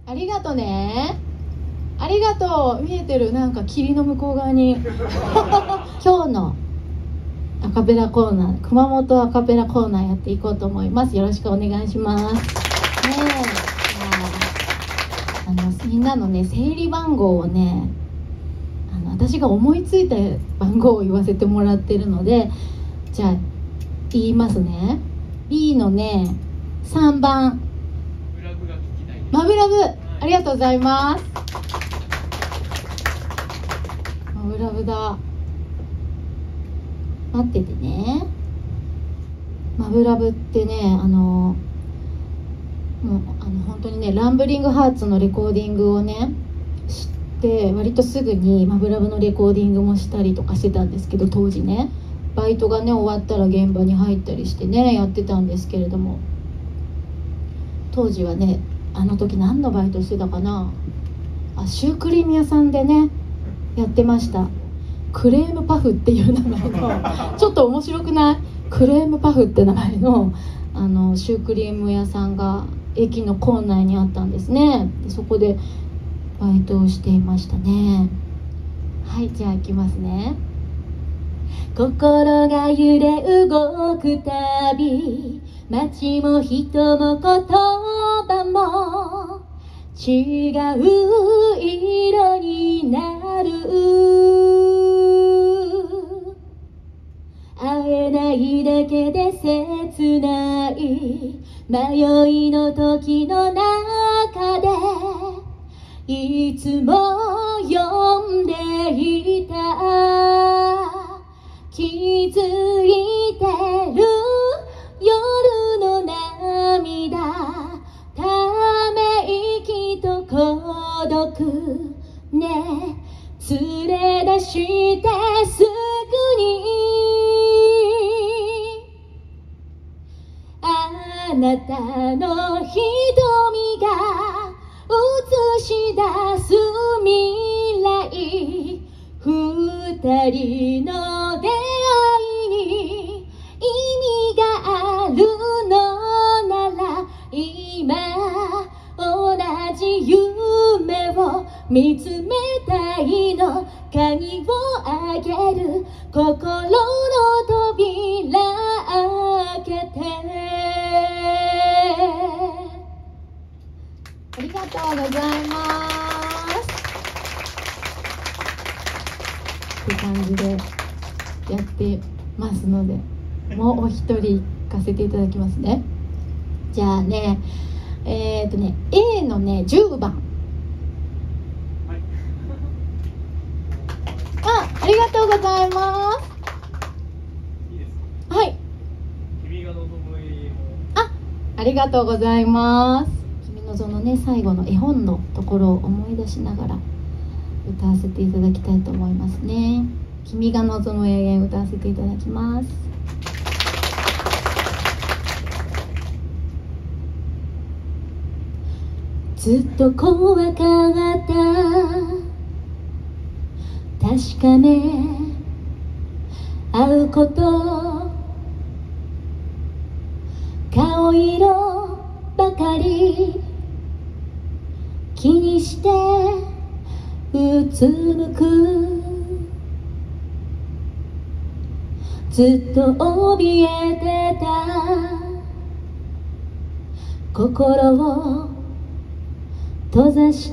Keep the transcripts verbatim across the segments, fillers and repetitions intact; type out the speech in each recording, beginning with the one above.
ありがとね。ありがとう。見えてる、なんか霧の向こう側に今日のアカペラコーナー、熊本アカペラコーナーやっていこうと思います。よろしくお願いします。ねえ、あのみんなのね整理番号をね、あの私が思いついた番号を言わせてもらってるので、じゃあ言いますね。 B のねさんばん、マブラブ、ありがとうございます。マブラブだ。待っててね。マブラブってね、あのもうあの本当にね、ランブリングハーツのレコーディングをね知って、割とすぐにマブラブのレコーディングもしたりとかしてたんですけど、当時ねバイトがね終わったら現場に入ったりしてねやってたんですけれども、当時はね、あの時何のバイトしてたかなあ、シュークリーム屋さんでねやってました。クレームパフっていう名前のちょっと面白くない？クレームパフって名前のあのシュークリーム屋さんが駅の構内にあったんですね。でそこでバイトをしていましたね。はい、じゃあ行きますね。心が揺れ動くたび、街も人も言葉も違う色になる。会えないだけで切ない、迷いの時の中でいつも呼んでいた。気づいてる夜の涙、ため息と孤独ね、連れ出してすぐにあなたの瞳が映し出す未来、二人の出会いに意味があるのなら、今同じ夢を見つめたいの。鍵をあげる、心の扉開けて。ありがとうございます。って感じでやってますので、もうお一人行かせていただきますね。じゃあね、えー、っとね A のねじゅうばん、はい、あ、ありがとうございます。いいですか？はい。君が望む永遠を。あ、ありがとうございます。君のそのね最後の絵本のところを思い出しながら歌わせていただきたいと思いますね。君が望む永遠歌わせていただきます。ずっと怖かった、確かめ合うこと、顔色ばかり気にしてうつむく、ずっと怯えてた心を閉ざして、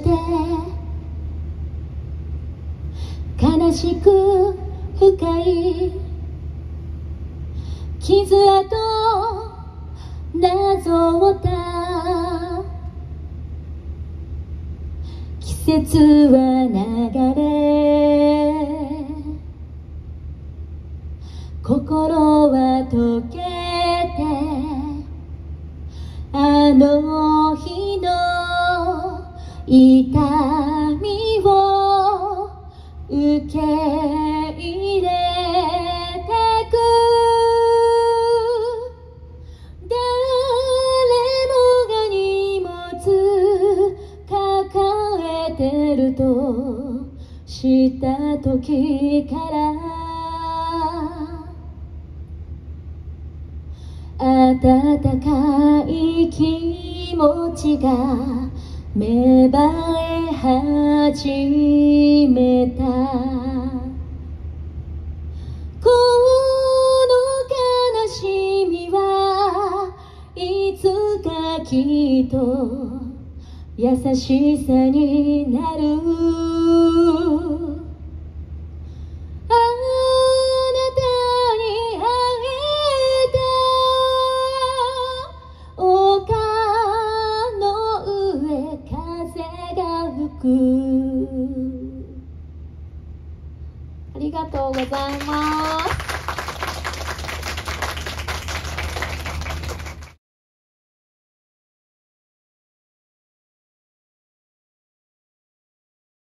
悲しく深い傷跡なぞった季節は流れ、心は溶けて、あの日の痛みを受け入れてく。誰もが荷物抱えてると知った時から、温かい気持ちが芽生え始めたこの悲しみはいつかきっと優しさになるあなたに会えた丘の上風が吹くありがとうございます。